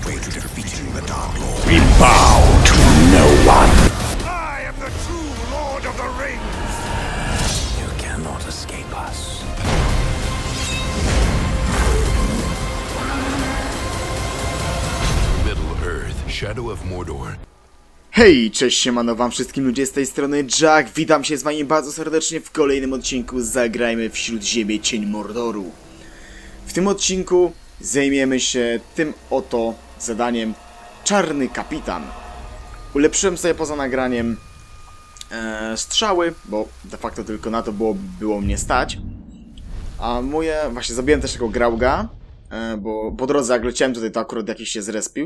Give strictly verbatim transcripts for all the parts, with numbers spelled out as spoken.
way to defeating the Dark Lord. We bow to no one. I am the true Lord of the Rings. You cannot escape us. Middle Earth, Shadow of Mordor. Hej, cześć, siemano wam wszystkim ludzie, z tej strony Jack, witam się z wami bardzo serdecznie w kolejnym odcinku Zagrajmy w Śródziemie Cień Mordoru. W tym odcinku zajmiemy się tym oto zadaniem Czarny Kapitan. Ulepszyłem sobie poza nagraniem e, strzały, bo de facto tylko na to było, było mnie stać. A moje, właśnie zabiłem też tego Grauga, e, bo po drodze jak leciałem tutaj to akurat jakiś się zrespił.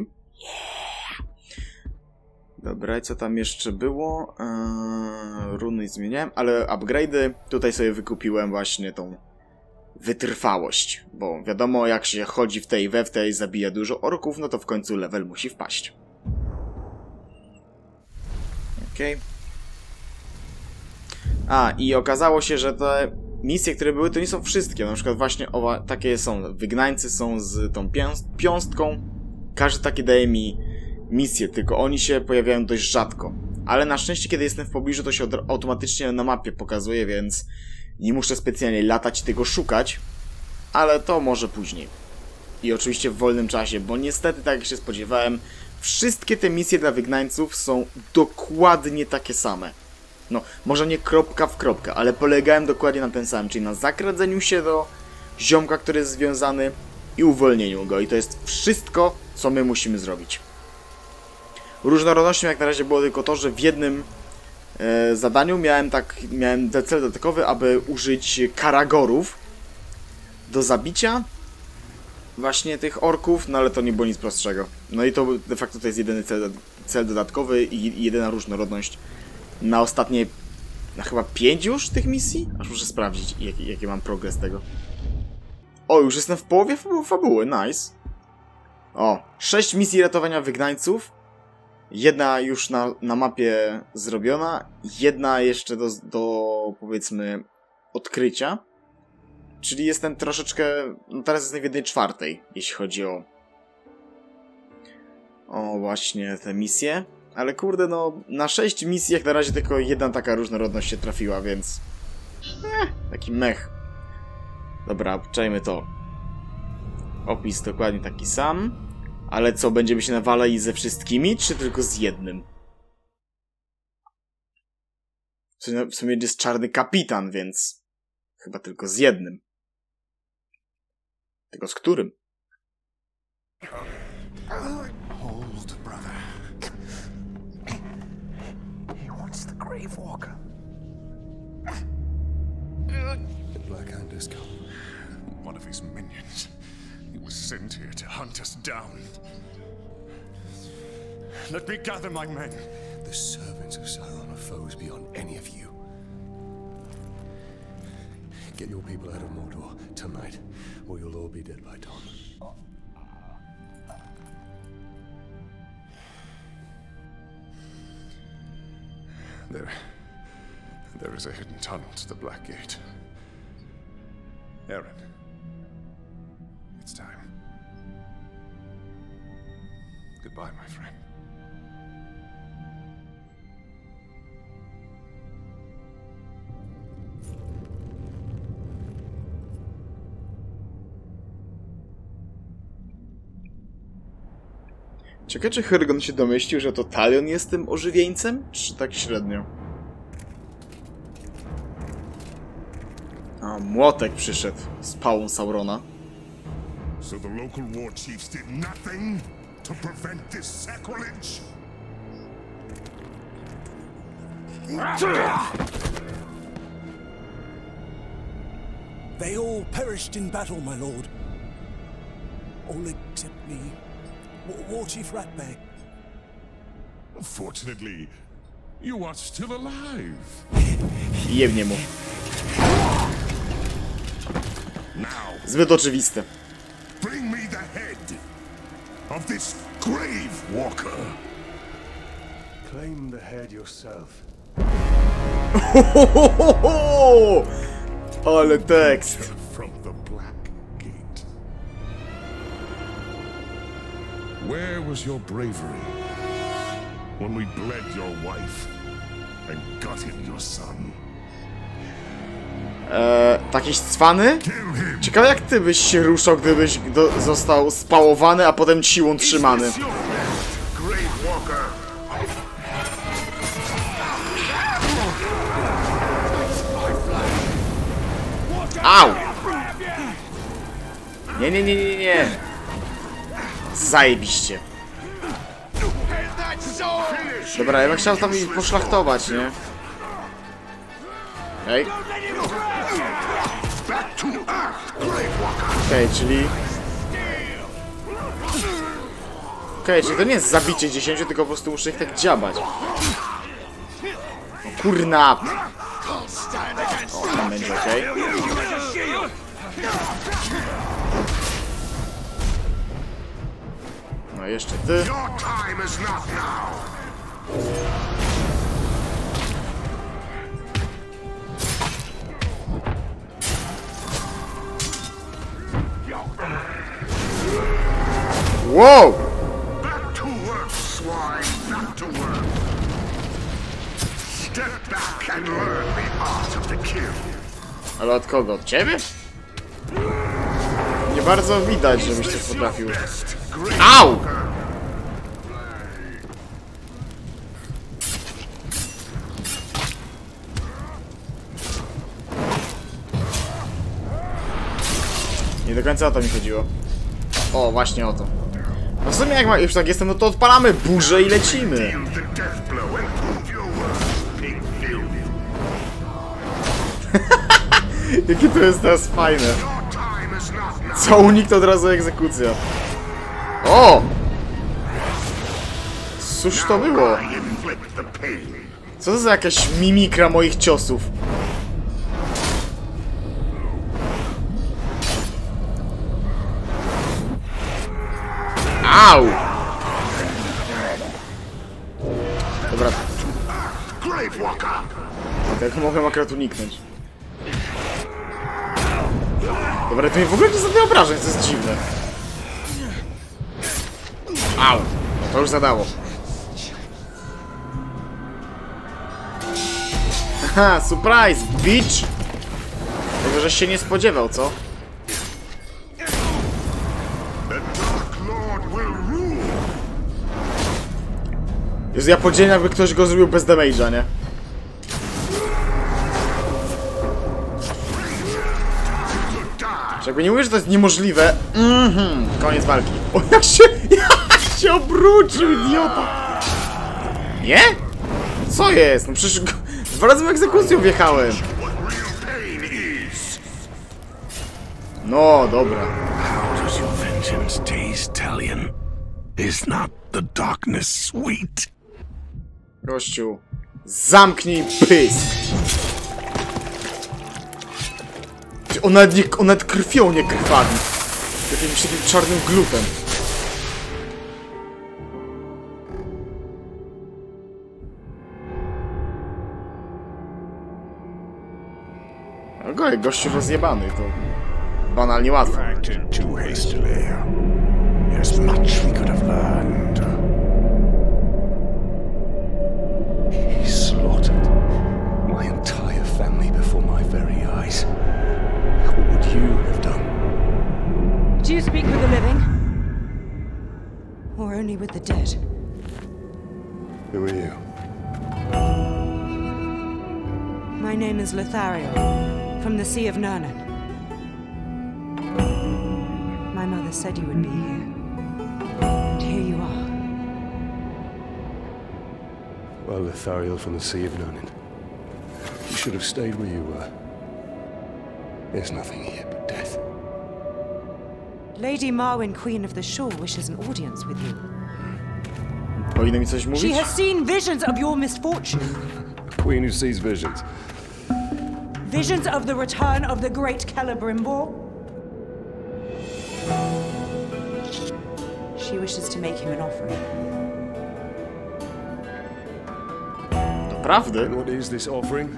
Dobra, i co tam jeszcze było? Eee, runy zmieniałem, ale upgrade'y tutaj sobie wykupiłem właśnie tą wytrwałość. Bo wiadomo, jak się chodzi w tej i we w tej, zabija dużo orków, no to w końcu level musi wpaść. Okej. Okay. A, i okazało się, że te misje, które były, to nie są wszystkie. Na przykład właśnie owa, takie są. Wygnańcy są z tą piąst piąstką. Każdy taki daje mi misje, tylko oni się pojawiają dość rzadko. Ale na szczęście, kiedy jestem w pobliżu, to się automatycznie na mapie pokazuje, więc nie muszę specjalnie latać i tego szukać. Ale to może później. I oczywiście w wolnym czasie, bo niestety, tak jak się spodziewałem, wszystkie te misje dla wygnańców są dokładnie takie same. No, może nie kropka w kropkę, ale polegają dokładnie na tym samym, czyli na zakradzeniu się do ziomka, który jest związany i uwolnieniu go. I to jest wszystko, co my musimy zrobić. Różnorodnością jak na razie było tylko to, że w jednym e, zadaniu miałem tak miałem cel dodatkowy, aby użyć karagorów do zabicia właśnie tych orków, no ale to nie było nic prostszego. No i to de facto to jest jedyny cel, cel dodatkowy i jedyna różnorodność na ostatnie, na chyba pięć już tych misji? Aż muszę sprawdzić, jaki, jaki mam progres tego. O, już jestem w połowie fabu fabuły, nice. O, sześć misji ratowania wygnańców. Jedna już na, na mapie zrobiona, jedna jeszcze do, do, powiedzmy, odkrycia. Czyli jestem troszeczkę, no teraz jestem w jednej czwartej, jeśli chodzi o, o właśnie te misje. Ale kurde, no, na sześć misji jak na razie tylko jedna taka różnorodność się trafiła, więc eh, taki mech. Dobra, obczajmy to. Opis dokładnie taki sam. Ale co, będziemy się nawalali ze wszystkimi, czy tylko z jednym? W sumie jest Czarny Kapitan, więc chyba tylko z jednym. Tylko z którym? Hold, brother. He wants the Grave Walker. The Black Hand has come. One of his minions. He was sent here to hunt us down. Let me gather my men. The servants of Sauron are foes beyond any of you. Get your people out of Mordor tonight, or you'll all be dead by dawn. There, there is a hidden tunnel to the Black Gate. Aaron. It's time. Goodbye, my friend. Ciekawe, czy Hyrgon się domyślił, że to Talion jest tym ożywieńcem? Czy tak średnio? A, młotek przyszedł z pałą Saurona. So the local war chiefs did nothing to prevent this sacrilege? They all perished in battle, my lord. All except me, War Chief Ratbag. Fortunately, you are still alive. Jebnie mu. Now, Zbyt oczywiste. bring me the head of this Grave Walker. Claim the head yourself. Ale tekst. From the Black Gate. Where was your bravery when we bled your wife and gutted your son? Eee, takiś cwany? Ciekawe jak ty byś się ruszał, gdybyś do, został spałowany, a potem siłą trzymany. Au! Nie, nie, nie, nie, nie. Zajebiście. Dobra, ja bym chciał tam ich poszlachtować, nie? Okej. Okay. Okej, okay, czyli... Okej, okay, czyli to nie jest zabicie dziesięciu, tylko po prostu muszę ich tak dziabać. O kurna! O, tam będzie okej. Okay. No jeszcze ty. Wow! Back to work, swine, back to work. Step back and learn the art of the kill. Ale od kogo? Od ciebie? Nie bardzo widać, żebyś coś potrafił. Au! Nie do końca o to mi chodziło. O, właśnie o to. No w sumie jak ma, już tak jestem, no to odpalamy burzę i lecimy. Jakie to jest teraz fajne. Co unik, to od razu egzekucja. O! Cóż to było? Co to za jakaś mimikra moich ciosów? Au! Dobra. Jak mogłem akurat uniknąć? Dobra, to mi w ogóle nie zadaje obrażeń, to jest dziwne. Au! No to już zadało. Haha, surprise, bitch! Tego, żeś się nie spodziewał, co? Jezu, ja podzielę, jakby ktoś go zrobił bez damage'a, nie? Jakby nie mówię, że to jest niemożliwe. Mhm, koniec walki. O, jak się, jak się obrócił, idiota! Nie? Co jest? No przecież dwa razy w egzekucję wjechałem. No, dobra. How does your vengeance taste, Talion? Is not the darkness sweet? Gościu, zamknij pysk! On nawet, nie, on nawet krwią nie krwawi. Jakimś takim czarnym glutem. No go, gościu rozjebany, to banalnie łatwo. Acted too hastily. There's much we could have learned. He slaughtered my entire family before my very eyes. What would you have done? Do you speak with the living? Or only with the dead? Who are you? My name is Lothario, from the Sea of Nurnen. My mother said you would be here. And here you are. Well, Lothario from the Sea of Nurnen. You should have stayed where you were. There's nothing here but death. Lady Marwyn, Queen of the Shore, wishes an audience with you. Powinno mi coś mówić? She has seen visions of your misfortune. A queen who sees visions. Visions of the return of the great Celebrimbor. She wishes to make him an offering. Naprawdę? And what is this offering?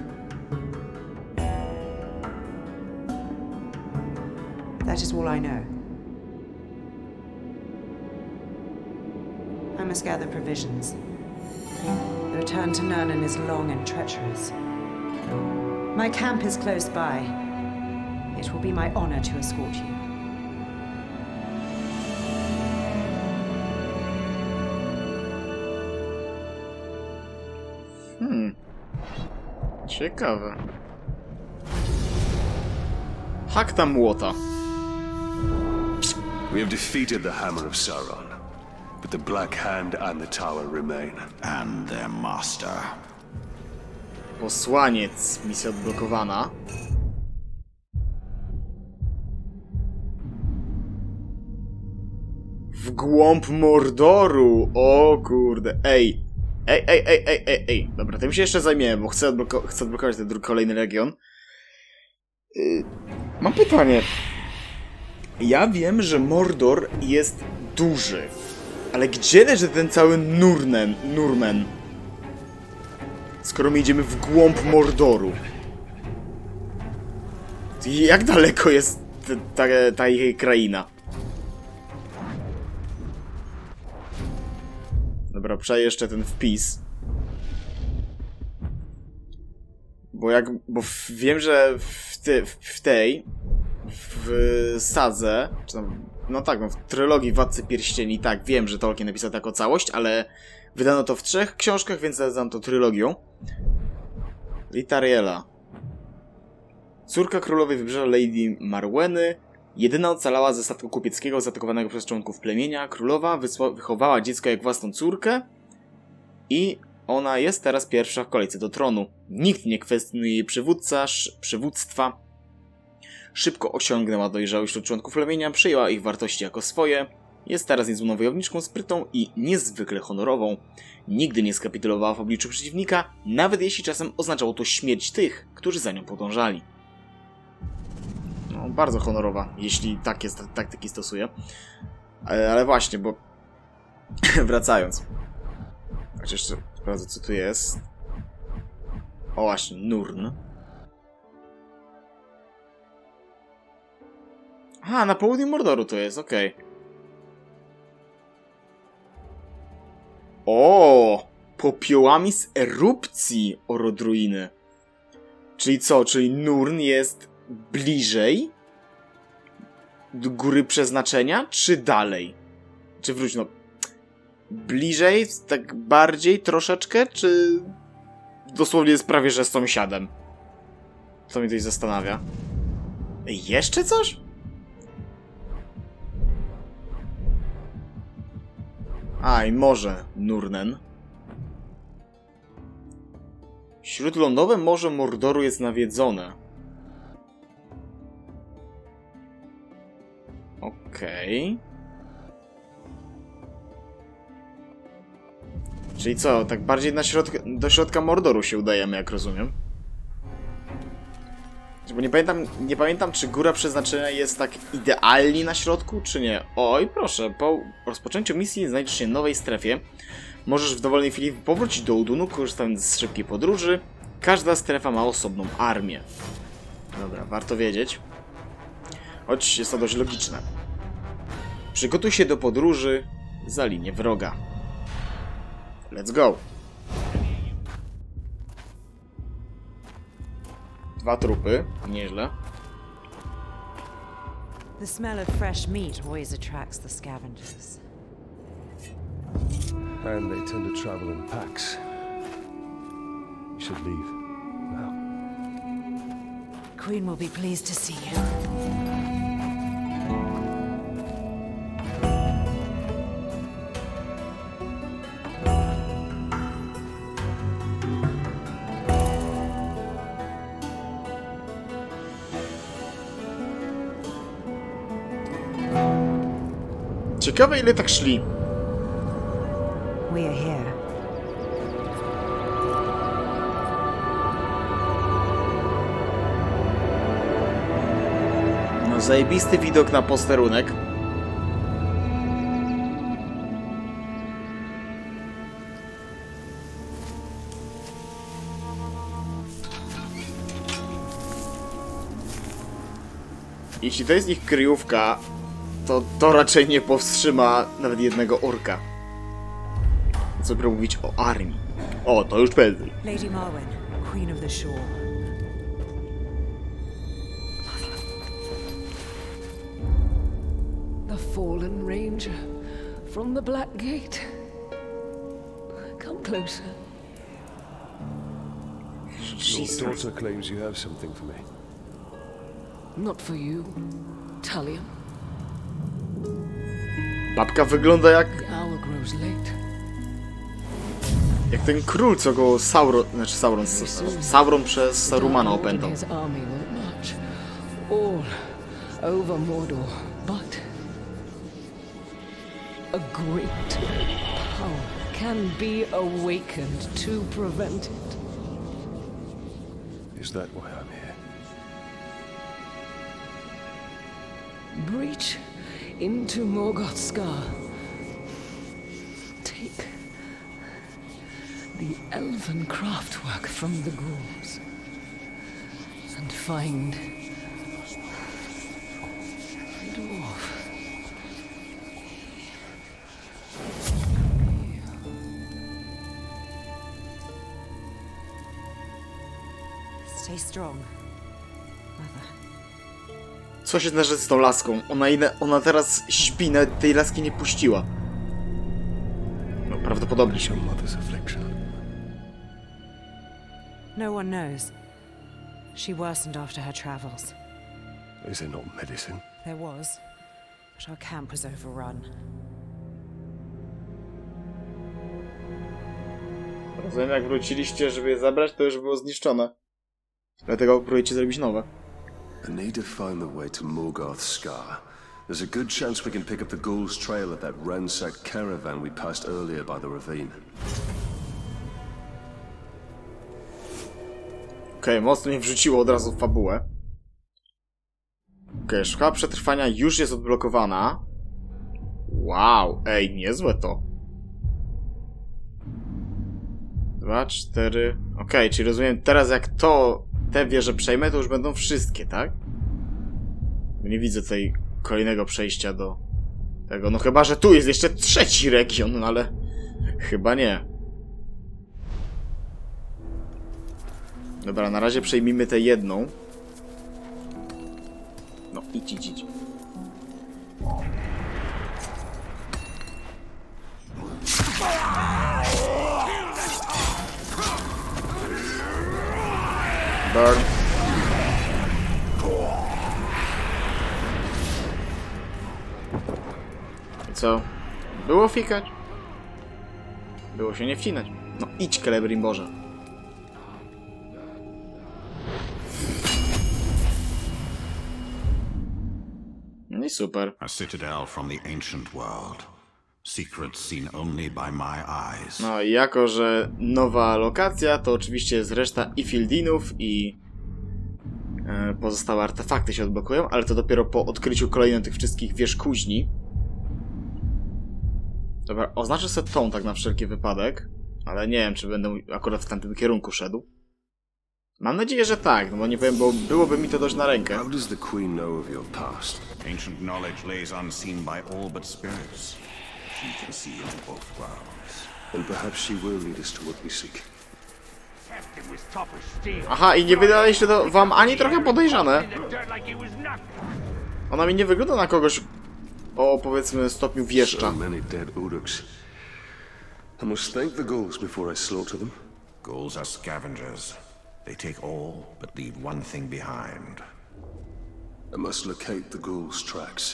That is all I know. must gather provisions. The return to Nurnen is long and treacherous. My camp is close by. It will be my honor to escort you. Hmm. Ciekawe. Hakta młota. We have defeated the Hammer of Sauron, but the Black Hand and the Tower remain. And their master. Posłaniec. Misja odblokowana. W głąb Mordoru. O kurde. Ej. Ej, ej, ej, ej, ej, ej. Dobra, tym się jeszcze zajmiemy, bo chcę, odbloko chcę odblokować ten drugi kolejny region. Yy, mam pytanie. Ja wiem, że Mordor jest duży. Ale gdzie leży ten cały Nurnen, Nurmen? Skoro my idziemy w głąb Mordoru. Jak daleko jest ta, ta ich kraina? Dobra, przeję jeszcze ten wpis. Bo jak... Bo w, wiem, że w, ty, w, w tej... W sadze... Czy tam, no tak, no w trylogii Władcy Pierścieni, tak, wiem, że Tolkien napisał taką całość, ale wydano to w trzech książkach, więc nazywam to trylogią. Litariela. Córka królowej wybrzeża Lady Marweny. Jedyna ocalała ze statku kupieckiego zaatakowanego przez członków plemienia. Królowa wychowała dziecko jak własną córkę i ona jest teraz pierwsza w kolejce do tronu. Nikt nie kwestionuje jej przywódca, przywództwa. Szybko osiągnęła dojrzałość wśród członków plemienia, przyjęła ich wartości jako swoje. Jest teraz niezłomną wojowniczką, sprytną i niezwykle honorową. Nigdy nie skapitulowała w obliczu przeciwnika, nawet jeśli czasem oznaczało to śmierć tych, którzy za nią podążali. No, bardzo honorowa, jeśli takie taktyki stosuje. Ale, ale właśnie, bo... Wracając. Chociaż jeszcze sprawdzę, co tu jest. O właśnie, Nurn. Aha, na południu Mordoru to jest, okej. Okay. O, popiołami z erupcji Orodruiny. Czyli co? Czyli Nurn jest bliżej do góry przeznaczenia, czy dalej? Czy wróć, no... Bliżej, tak bardziej, troszeczkę, czy... Dosłownie jest prawie, że sąsiadem? Co mnie tutaj zastanawia. Ej, jeszcze coś? A, i morze Nurnen. Śródlądowe Morze Mordoru jest nawiedzone. Okej. Okay. Czyli co, tak bardziej na środka, do środka Mordoru się udajemy, jak rozumiem. Bo nie pamiętam, nie pamiętam, czy Góra Przeznaczenia jest tak idealnie na środku, czy nie. Oj, proszę, po rozpoczęciu misji znajdziesz się w nowej strefie. Możesz w dowolnej chwili powrócić do Udunu, korzystając z szybkiej podróży. Każda strefa ma osobną armię. Dobra, warto wiedzieć. Choć jest to dość logiczne. Przygotuj się do podróży za linię wroga. Let's go. Dwa trupy, nieźle. The smell of fresh meat always attracts the scavengers. And they tend to travel in packs. We should leave now. Queen will be pleased to see you. Ciekawe, ile tak szli. We are here. No, zajebisty widok na posterunek. Jeśli to jest ich kryjówka, to to raczej nie powstrzyma nawet jednego orka. Co by mówić o armii? O, to już pewnie. Lady Marwen, Queen of the Shore. The fallen ranger from the Black Gate. Come closer. Your daughter claims you have something for me. Not for you, Talion. Babka wygląda jak... The hour grows late. jak ten król, co go Sauron... znaczy Sauron... Sauron przez Sarumana opętał. His army will march all over Mordor, but a great power can be awakened to prevent it. Is that why I'm here? Breach into Morgoth's scar. Take the elven craftwork from the ghouls and find the dwarf. Stay strong, Mother. Co się zdarzy z tą laską? Ona, ona teraz śpi, nawet tej laski nie puściła. No, prawdopodobnie się. No one knows. She worsened after her travels. Is there not medicine? There was, but our camp was overrun. Rozumiem, jak wróciliście, żeby je zabrać, to już było zniszczone. Dlatego próbujecie zrobić nowe. I need to find the way to Morgoth's Scar. There's a good chance we can pick up the Ghoul's trail at that ransacked caravan we passed earlier by the ravine. Okej, okay, mocno mnie wrzuciło od razu w fabułę. Okej, okay, szkoła przetrwania już jest odblokowana. Wow, ej, niezłe to. Dwa, cztery... Okej, okay, czyli rozumiem, teraz jak to, te wieże przejmę, to już będą wszystkie, tak? Nie widzę tutaj kolejnego przejścia do tego. No chyba, że tu jest jeszcze trzeci region, no ale chyba nie. Dobra, na razie przejmijmy tę jedną. No, idź, idź, idź. Burn. I co? Było fikać? Było się nie wcinać. No idź, Celebrimborze. No i super. A citadel from the ancient world. Secrets seen only by my eyes. No i jako, że nowa lokacja, to oczywiście jest reszta Ifildinów i e, pozostałe artefakty się odblokują, ale to dopiero po odkryciu kolejnych tych wszystkich wież kuźni. Dobra, oznaczę sobie tą tak na wszelki wypadek, ale nie wiem, czy będę akurat w tamtym kierunku szedł. Mam nadzieję, że tak, no bo nie powiem, bo byłoby mi to dość na rękę. How does the Queen know of your past? Ancient knowledge lays unseen by all but spirits. She can see into both worlds. And perhaps she will lead us to what we seek. Aha, i nie wydaje się to wam ani trochę podejrzane. Ona mi nie wygląda na kogoś o, powiedzmy, stopniu wieszcza. So many dead Uruks. I must thank the ghouls before I slaughter them. Ghouls are scavengers. They take all, but leave one thing behind. I must locate the ghouls' tracks.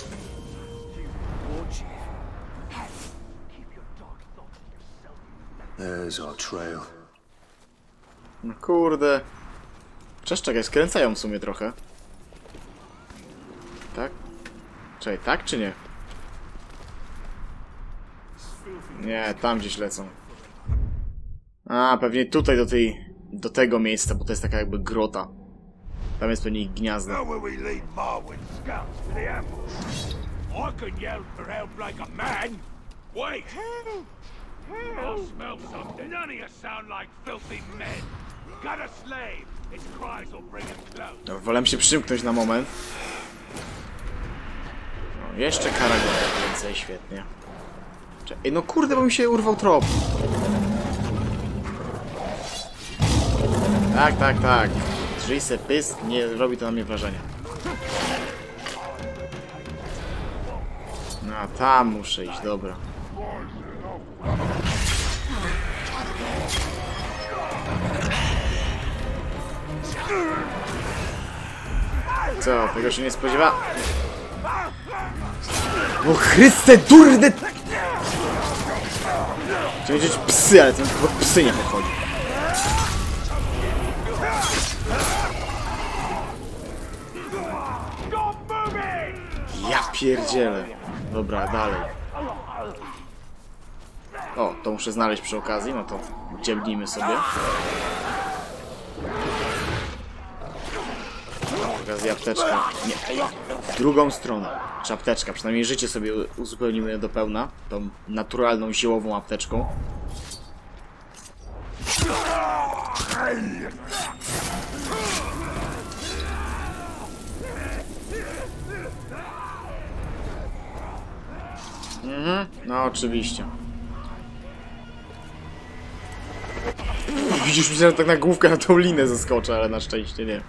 There's our trail. No kurde. Cześć, czekaj, skręcają w sumie trochę. Tak? Czekaj, tak czy nie? Nie, tam gdzieś lecą. A, pewnie tutaj do tej... do tego miejsca, bo to jest taka jakby grota. Tam jest pewnie ich gniazdo. No, wolę się przymknąć na moment. No, jeszcze Karagor więcej, świetnie. Ej, no kurde, bo mi się urwał trop. Tak, tak, tak. Drzyj se pysk, nie robi to na mnie wrażenia. No, tam muszę iść, dobra. Co, tego się nie spodziewa? O Chryste, durny! Chciałem powiedzieć psy, ale to chyba psy nie podchodzi. Ja pierdzielę. Dobra, dalej. O, to muszę znaleźć przy okazji, no to dzielnijmy sobie. Przy okazji apteczka. Nie, w drugą stronę. Czy apteczka, przynajmniej życie sobie uzupełnimy do pełna. Tą naturalną, ziołową apteczką. Mhm, no oczywiście. Widzisz, myślałem, że tak na główkę na tą linę zeskoczę, ale na szczęście nie.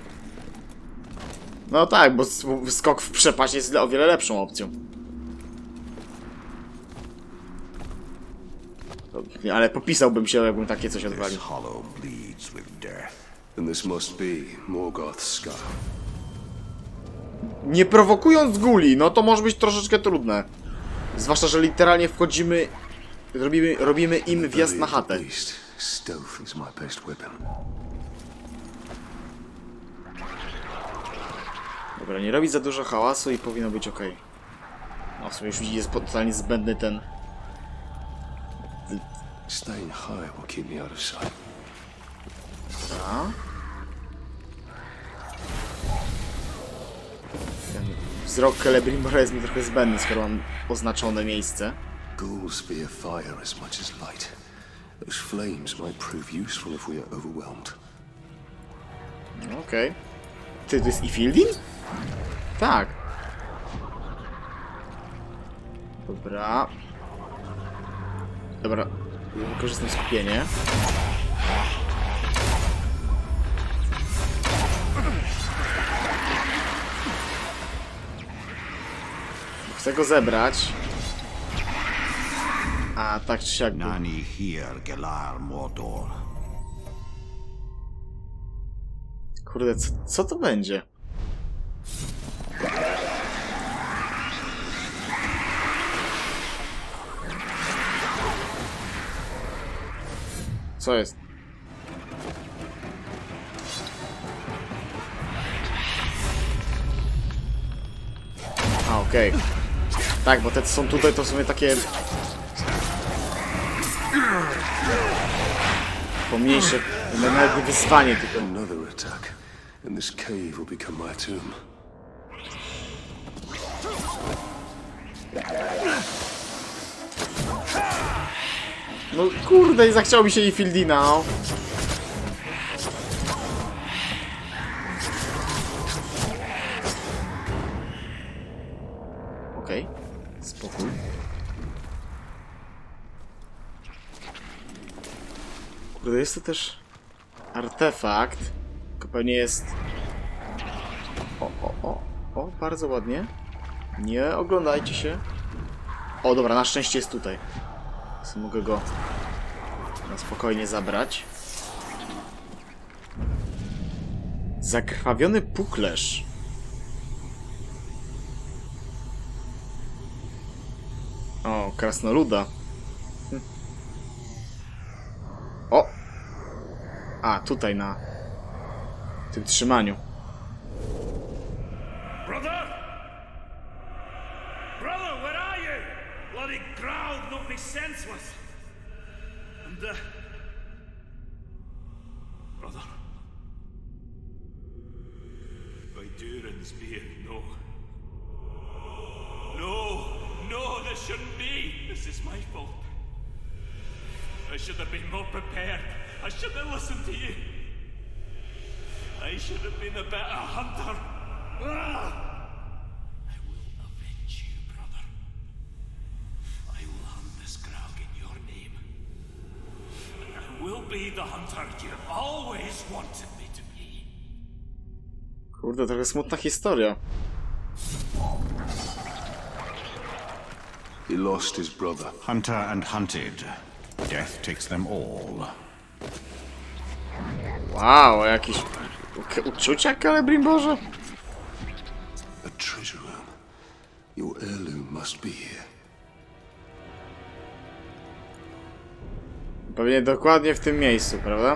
No tak, bo skok w przepaść jest o wiele lepszą opcją. Ale popisałbym się, jakbym takie coś odwalił. Nie prowokując guli, no to może być troszeczkę trudne. Zwłaszcza, że literalnie wchodzimy, robimy, robimy im wjazd na chatę. Dobra, nie robić za dużo hałasu i powinno być ok. No w sumie już jest totalnie zbędny ten... Dobra. Ten wzrok Celebrimbora jest mi trochę zbędny, skoro mam oznaczone miejsce. Ghouls fear fire as much as light. Those flames might prove useful if we are overwhelmed. Okej. Okay. Ty, to jest Ifildin? Tak. Dobra. Dobra. Wykorzystam skupienie. Chcę go zebrać. A tak czy siak. Kurde, co, co to będzie? Co jest? A, okej. Okay. Tak, bo te co są tutaj, to w sumie takie... pomniejsze, nawet nie wyzwanie, tylko... No kurde, i zachciało mi się Ifildina, no. Okej, okay. Spokój. Kurde, jest to też artefakt, tylko pewnie jest... O, o, o, o, bardzo ładnie. Nie oglądajcie się. O, dobra, na szczęście jest tutaj. Więc mogę go na spokojnie zabrać. Zakrwawiony puklerz. O, krasnoluda. Hm. O! A, tutaj na tym trzymaniu. Brother! Brother, where are you? Bloody crowd not be senseless. And uh... brother. By Durin's being no. No, no, this shouldn't be. This is my fault. I should have been more prepared. I should have listened to you. I should have been a better hunter. Ah! I will avenge you, brother. I will hunt be the hunter you always wanted me to be. Kurde, trochę smutna historia. He lost his brother. Hunter and hunted. Death takes them all. Wow, jakieś uczucia, Celebrimborze? A treasure room. Your heirloom must be here. Pewnie dokładnie w tym miejscu, prawda?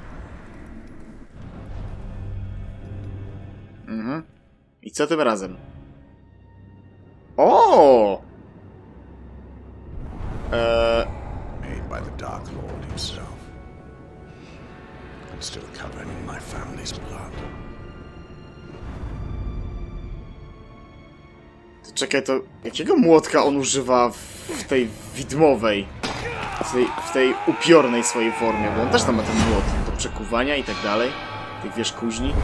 Mhm. I co tym razem? O! Eee... Made by the Dark Lord himself. And still covered in my family's blood. Czekaj, to jakiego młotka on używa w tej widmowej? W tej, w tej upiornej swojej formie, bo on też tam ma ten młot do przekuwania i tak dalej. Tych wiesz, kuźni.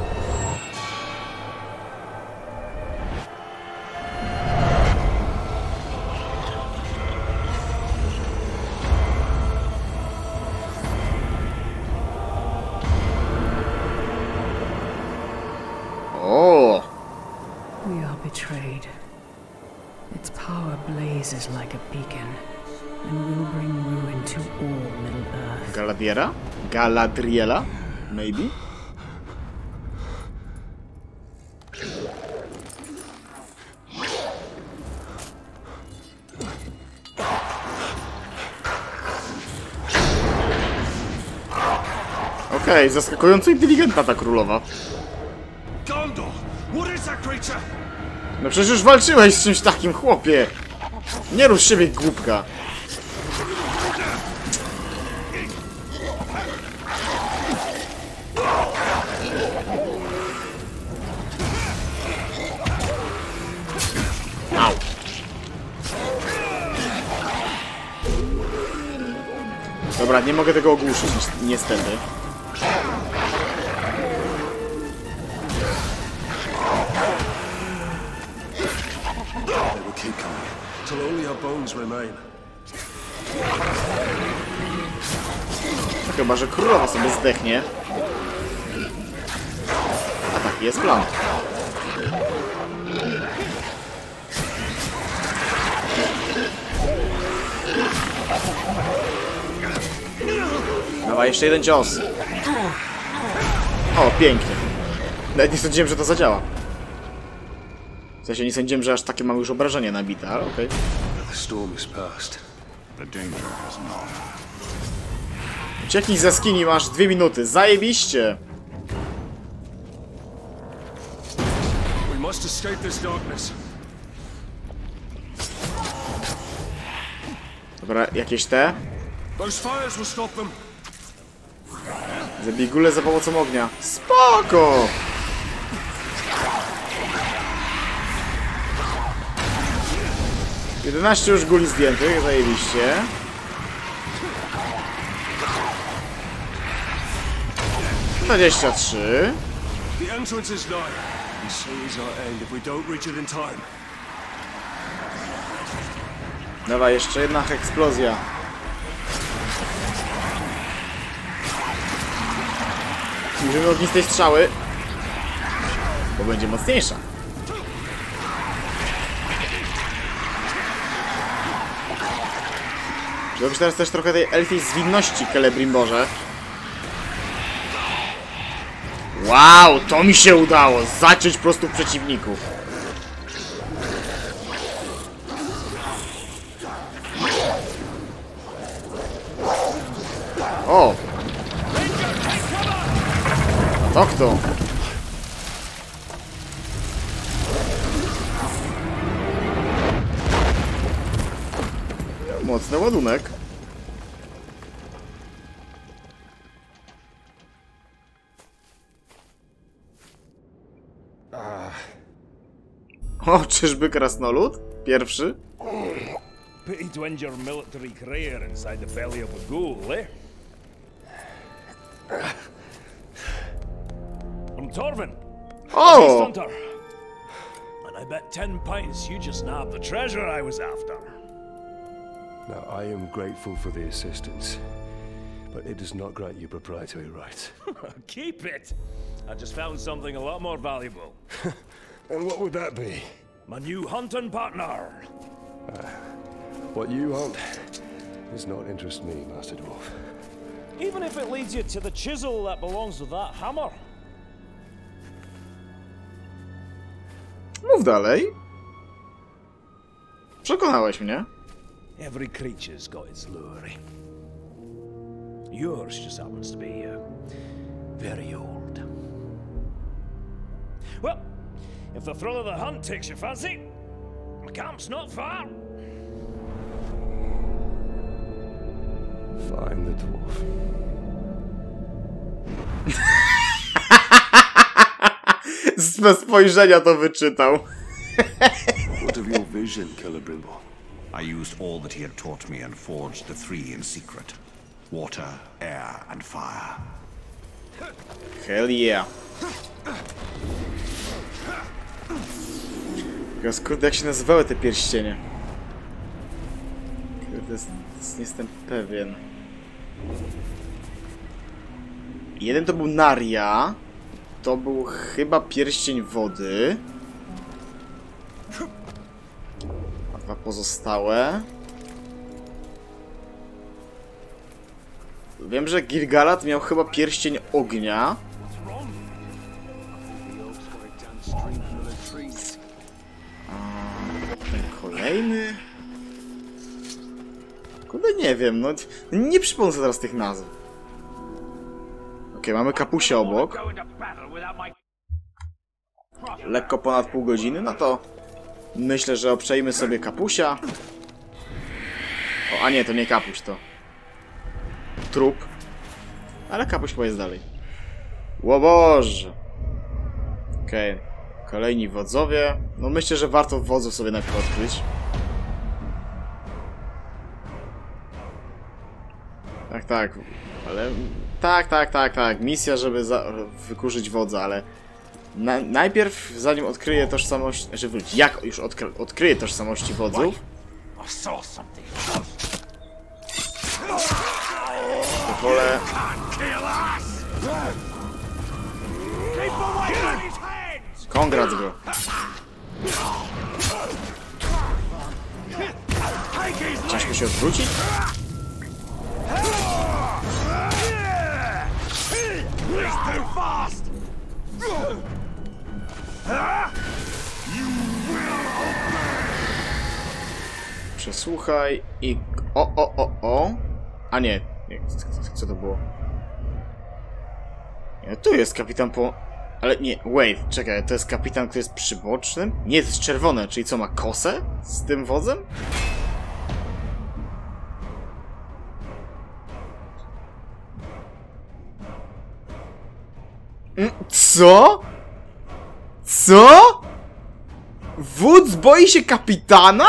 O! We are betrayed. Its power blazes like a beacon. And will bring ruin to all Middle Earth. Galadiera? Galadriela? Maybe? Okej, okay, zaskakująco inteligentna ta królowa. Gondor! What is that creature? No przecież już walczyłeś z czymś takim, chłopie! Nie rusz siebie, głupka! Au! Dobra, nie mogę tego ogłuszyć, niestety. Till only our bones remain. Chyba że królowa sobie zdechnie. A taki jest plan. Dawaj, jeszcze jeden cios. O, pięknie. Nawet nie sądziłem, że to zadziała. W sensie nie sądziłem, że aż takie mamy już obrażenia nabite, ale okej. Ucieknij z jaskini, masz dwie minuty. Zajebiście! Dobra, jakieś te? Zabij gulę za pomocą ognia. Spoko! jedenaście już guli zdjętych, zajebiście. dwadzieścia trzy. Dawaj, jeszcze jedna eksplozja. Użyjmy ognistej strzały, bo będzie mocniejsza. Zrobisz teraz też trochę tej elfiej zwinności, Celebrimborze. Wow, to mi się udało! Zaciąć po prostu przeciwników. O! To kto? Mocny ładunek. O, czyżby krasnolud? Pierwszy? Pity to injure military career inside the belly of a ghoul, eh? I'm Torvin. Oh! Hunter. And I bet ten pints you just nabbed the treasure I was after. Now, I am grateful for the assistance, but it does not grant you proprietary rights. Keep it! I just found something a lot more valuable. And what would that be? My new hunting partner! Uh, what you hunt does not interest me, Master Dwarf. Even if it leads you to the chisel that belongs with that hammer. Mów dalej. Przekonałeś mnie. Every creature's got its lure. Yours just happens to be uh, very old. Well, if the thrill of the hunt takes your fancy, my camp's not far. Find the dwarf. Z spojrzenia to wyczytał. What of your vision, Celebrimbo? I used all that he had taught me and forged the three in secret. Water, air, and fire. Hell yeah. Teraz kurde, jak się nazywały te pierścienie? Kurde, nie jestem pewien. Jeden to był Naria. To był chyba pierścień wody. A dwa pozostałe. Wiem, że Gil-galad miał chyba pierścień ognia. A ten kolejny... Kurde, nie wiem, no nie przypomnę sobie teraz tych nazw. Okej, okay, mamy kapusia obok. Lekko ponad pół godziny, no to myślę, że obczajmy sobie kapusia. O, a nie, to nie kapuś, to trup. Ale kapuś chyba jest dalej. Ło Boże. Okej, okay. Kolejni wodzowie. No myślę, że warto wodzów sobie najpierw odkryć. Tak, tak, ale... Tak, tak, tak, tak. Misja, żeby za... wykurzyć wodza, ale... Na... Najpierw, zanim odkryję tożsamość... Znaczy, wróć, jak już odkry... odkryję tożsamości wodzów... To wolę... Kongrats go. Ciężko się odwrócić? Przesłuchaj i... O, o, o, o. A nie. Co to było? Nie, tu jest kapitan po... Ale nie, wait, czekaj, to jest kapitan, który jest przybocznym? Nie, to jest czerwone, czyli co, ma kosę z tym wodzem? Co? Co? Wódz boi się kapitana?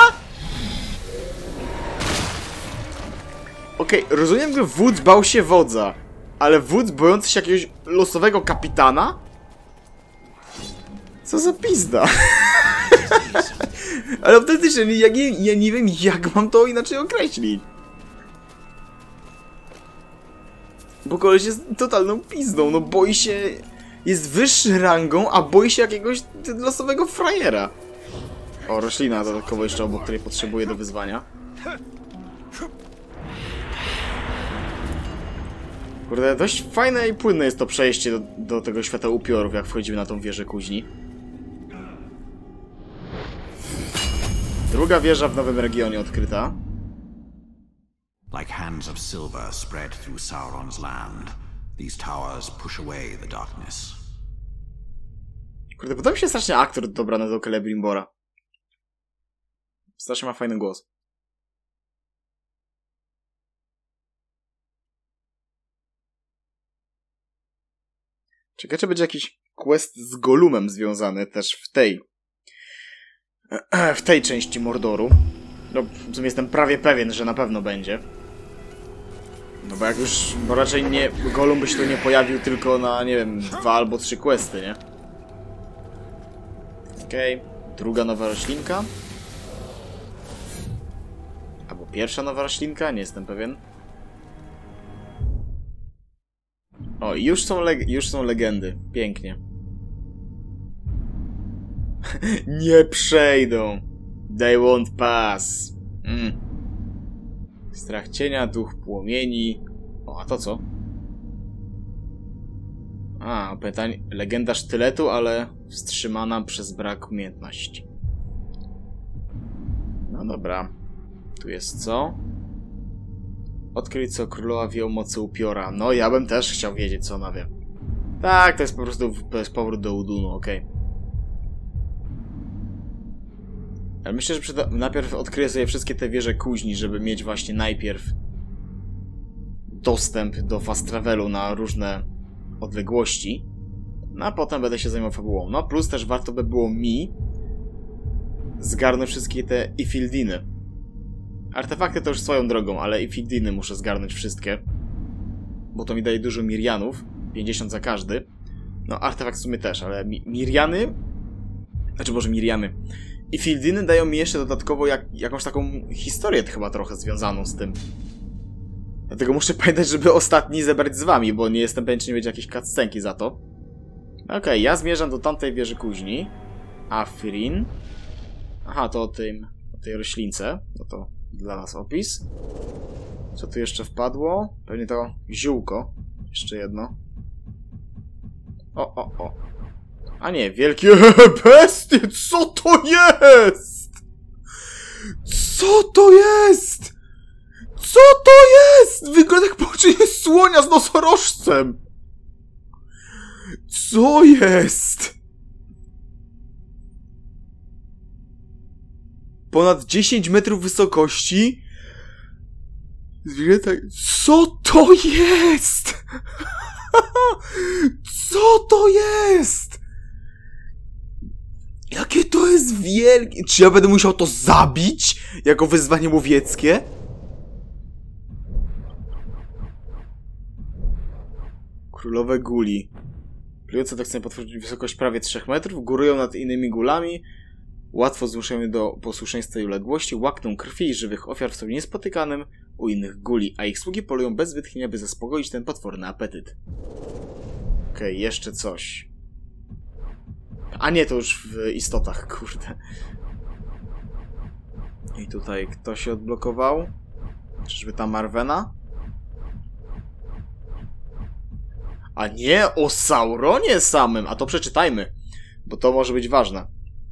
Okej, okay, rozumiem, że wódz bał się wodza, ale wódz bojący się jakiegoś losowego kapitana? Co za pizda? Ale autentycznie, ja nie, ja nie wiem, jak mam to inaczej określić. Bo koleś jest totalną pizdą, no boi się... Jest wyższy rangą, a boi się jakiegoś losowego frajera. O, roślina dodatkowo jeszcze obok, której potrzebuję do wyzwania. Kurde, dość fajne i płynne jest to przejście do, do tego świata upiorów, jak wchodzimy na tą wieżę kuźni. Druga wieża w nowym regionie odkryta. Like hands of silver spread through Sauron's land, these towers push away the darkness. Kurde, podoba mi się strasznie aktor dobrany do Celebrimbora. Strasznie ma fajny głos. Ciekawe, czy będzie jakiś quest z Golumem związany też w tej... w tej części Mordoru. No, w sumie jestem prawie pewien, że na pewno będzie. No bo jak już... Bo raczej nie... Golum by się tu nie pojawił tylko na, nie wiem, dwa albo trzy questy, nie? Okej. Okay. Druga nowa roślinka. Albo pierwsza nowa roślinka, nie jestem pewien. O, już są, leg już są legendy. Pięknie. Nie przejdą. They won't pass. Mm. Strach cienia, duch płomieni. O, a to co? A, pytanie. Legenda sztyletu, ale wstrzymana przez brak umiejętności. No dobra. Tu jest co? Odkryć, co królowa wie o mocy upiora. No, ja bym też chciał wiedzieć, co ona wie. Tak, to jest po prostu to jest powrót do Udunu, okej. Okay. Ale myślę, że przyda... najpierw odkryję sobie wszystkie te wieże kuźni, żeby mieć właśnie najpierw dostęp do fast travelu na różne odległości. No a potem będę się zajmował fabułą. No plus też warto by było mi zgarnąć wszystkie te Ifildiny. Artefakty to już swoją drogą, ale Ifildiny muszę zgarnąć wszystkie. Bo to mi daje dużo Mirianów. pięćdziesiąt za każdy. No artefakt w sumie też, ale mi Miriany... Znaczy może Miriany. Ifildiny dają mi jeszcze dodatkowo jak, jakąś taką historię chyba trochę związaną z tym. Dlatego muszę pamiętać, żeby ostatni zebrać z wami, bo nie jestem pewien, czy nie będzie jakieś cutscenki za to. Okej, okay, ja zmierzam do tamtej wieży kuźni. Afrin. Aha, to o, tym, o tej roślince. No to dla nas opis. Co tu jeszcze wpadło? Pewnie to ziółko. Jeszcze jedno. O, o, o. A nie, wielkie bestie! Co to jest? Co to jest? Co to jest? Wygląda jak połączenie słonia z nosorożcem. Co jest? Ponad dziesięć metrów wysokości? Co to jest? Co to jest? Jakie to jest wielkie... Czy ja będę musiał to zabić? Jako wyzwanie łowieckie? Królowe guli. Plujące tak chcą potworzyć wysokość prawie trzech metrów, górują nad innymi gulami, łatwo zmuszają do posłuszeństwa i uległości, łakną krwi i żywych ofiar w sobie niespotykanym u innych guli, a ich sługi polują bez wytchnienia, by zaspokoić ten potworny apetyt. Okej, okay, jeszcze coś. A nie, to już w istotach, kurde. I tutaj kto się odblokował? Czyżby ta Marwena? A nie, o Sauronie samym! A to przeczytajmy, bo to może być ważne.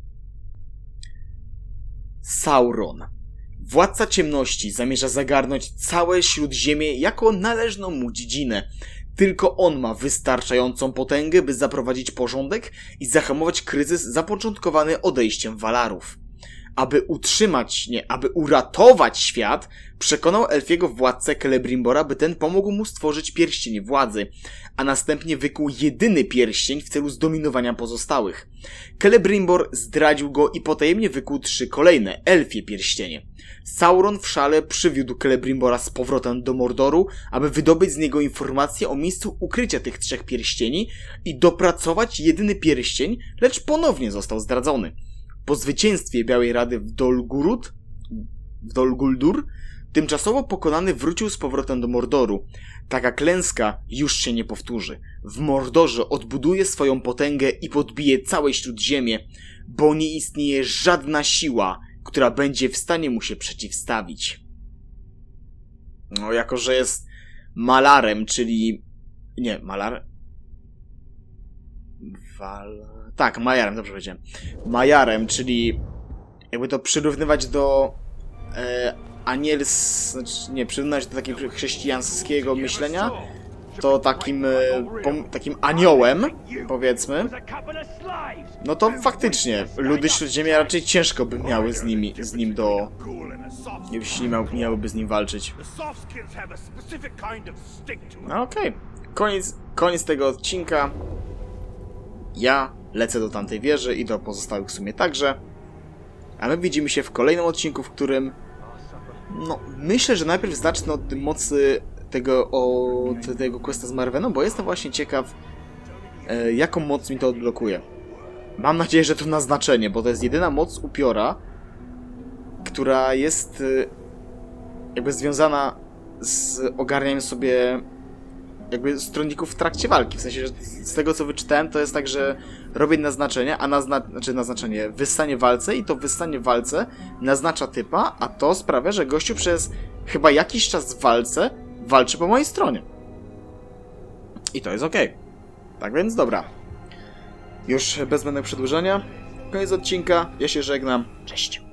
Sauron. Władca ciemności zamierza zagarnąć całe Śródziemie jako należną mu dziedzinę. Tylko on ma wystarczającą potęgę, by zaprowadzić porządek i zahamować kryzys zapoczątkowany odejściem Valarów. Aby utrzymać, nie, aby uratować świat, przekonał elfiego władcę Celebrimbora, by ten pomógł mu stworzyć pierścień władzy, a następnie wykuł jedyny pierścień w celu zdominowania pozostałych. Celebrimbor zdradził go i potajemnie wykuł trzy kolejne, elfie pierścienie. Sauron w szale przywiódł Celebrimbora z powrotem do Mordoru, aby wydobyć z niego informacje o miejscu ukrycia tych trzech pierścieni i dopracować jedyny pierścień, lecz ponownie został zdradzony. Po zwycięstwie Białej Rady w Dol Gurud, w Dol Guldur, tymczasowo pokonany wrócił z powrotem do Mordoru. Taka klęska już się nie powtórzy. W Mordorze odbuduje swoją potęgę i podbije całe Śródziemie, bo nie istnieje żadna siła, która będzie w stanie mu się przeciwstawić. No, jako że jest malarem, czyli... Nie, malar... Wal... Tak, majarem, dobrze powiedziałem. Majarem, czyli jakby to przyrównywać do e, aniels... Znaczy, nie, przyrównywać do takiego chrześcijańskiego myślenia, to takim, e, pom, takim aniołem, powiedzmy, no to faktycznie ludy Śródziemia raczej ciężko by miały z, nimi, z nim do... jeśli miał, miałyby z nim walczyć. No okej, okay. koniec, koniec tego odcinka. Ja lecę do tamtej wieży i do pozostałych w sumie także. A my widzimy się w kolejnym odcinku, w którym... No, myślę, że najpierw zacznę od mocy tego, od tego questa z Marweną, bo jestem właśnie ciekaw, e, jaką moc mi to odblokuje. Mam nadzieję, że to na znaczenie, bo to jest jedyna moc upiora, która jest e, jakby związana z ogarnianiem sobie jakby stronników w trakcie walki. W sensie, że z tego co wyczytałem, to jest tak, że robię naznaczenie, a nazna znaczy naznaczenie, wyssanie walce i to wyssanie walce naznacza typa, a to sprawia, że gościu przez chyba jakiś czas w walce walczy po mojej stronie. I to jest okej. Tak więc dobra. Już bez zbędnego przedłużania. Koniec odcinka. Ja się żegnam. Cześć.